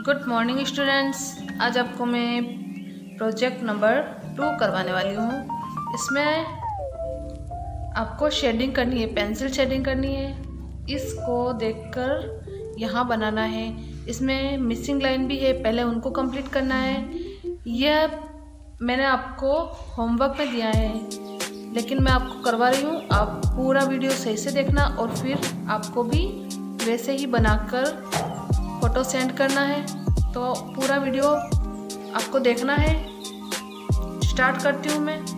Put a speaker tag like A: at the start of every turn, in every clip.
A: Good morning students. आज आपको मैं प्रोजेक्ट नंबर 2 करवाने वाली हूँ। इसमें आपको शेडिंग करनी है, पेंसिल शेडिंग करनी है। इसको देखकर यहाँ बनाना है। इसमें मिसिंग लाइन भी है, पहले उनको कंप्लीट करना है। यह मैंने आपको होमवर्क में दिया है, लेकिन मैं आपको करवा रही हूँ। आप पूरा वीडियो सही से देखना और फिर आपको भी वैसे ही बनाकर फ़ोटो सेंड करना है। तो पूरा वीडियो आपको देखना है। स्टार्ट करती हूँ मैं।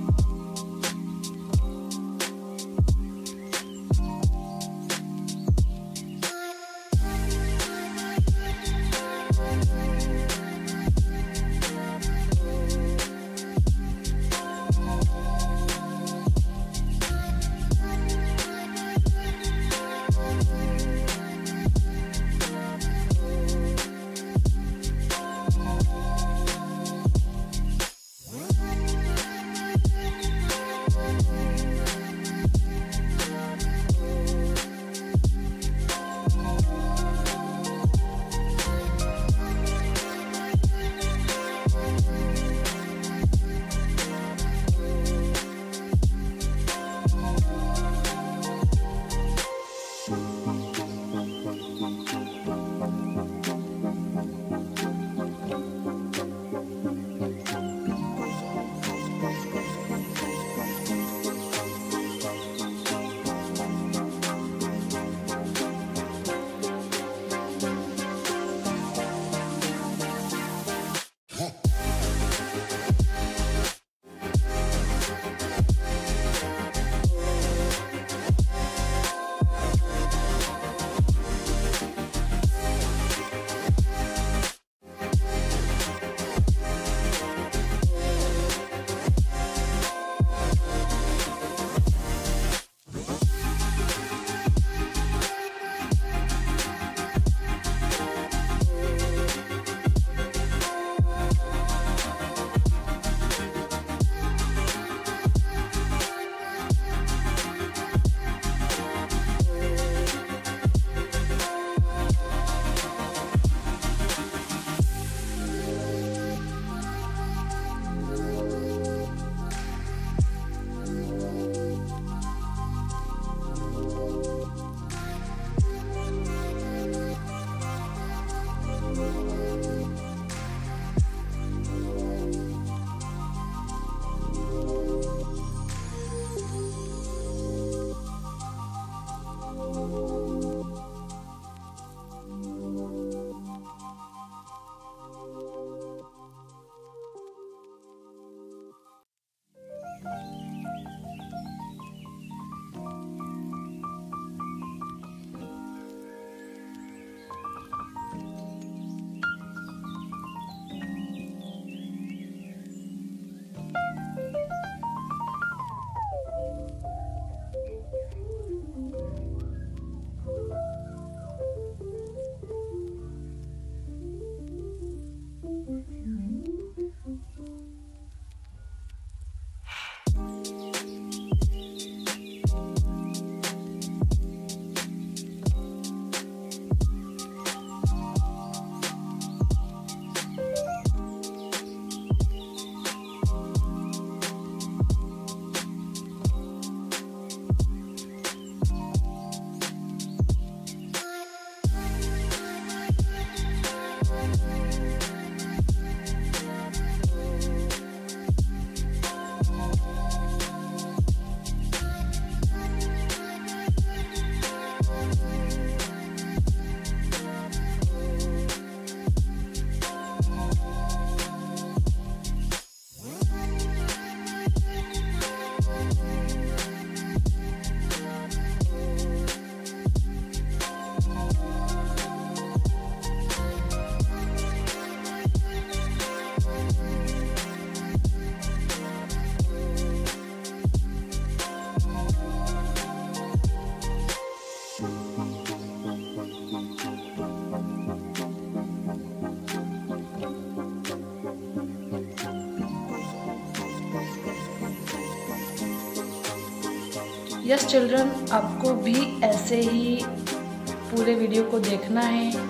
A: यस चिल्ड्रन, आपको भी ऐसे ही पूरे वीडियो को देखना है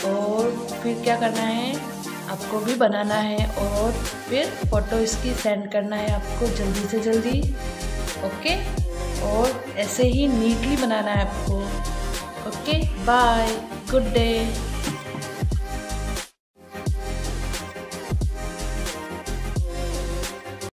A: और फिर क्या करना है, आपको भी बनाना है और फिर फ़ोटो इसकी सेंड करना है आपको जल्दी से जल्दी। ओके, और ऐसे ही नीटली बनाना है आपको। Okay, bye, good day.